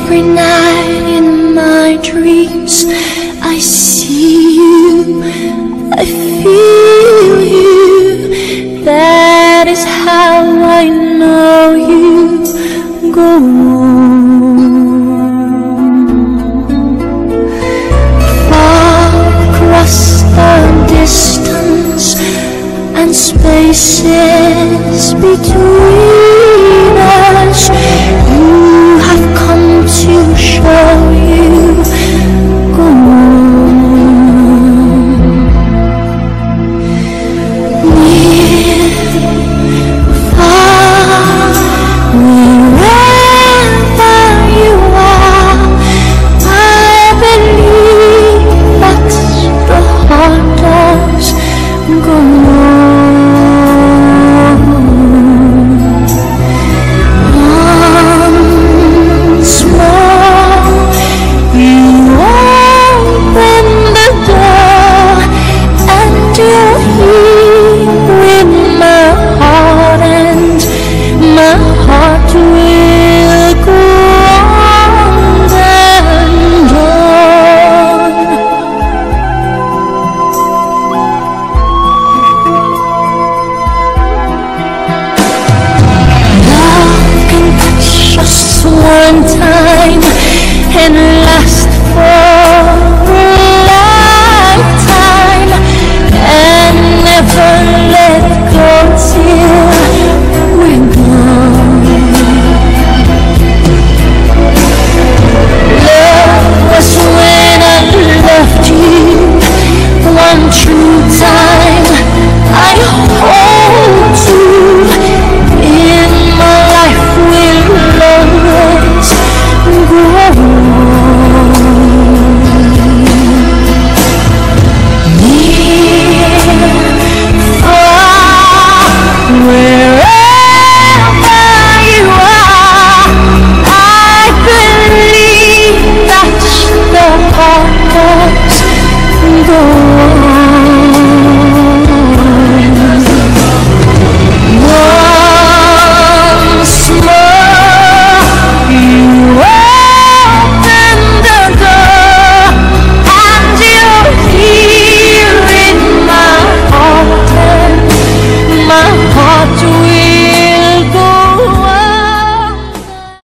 Every night in my dreams I see you, I feel you. That is how I know you. Go on. Far across the distance and spaces between us, you have come to show you. Go on. Near, far, wherever you are, I believe that's the heart does. Go on. Once more, you open the door, and you're here in my heart, and my heart will go on and on. Love can touch us one time and last for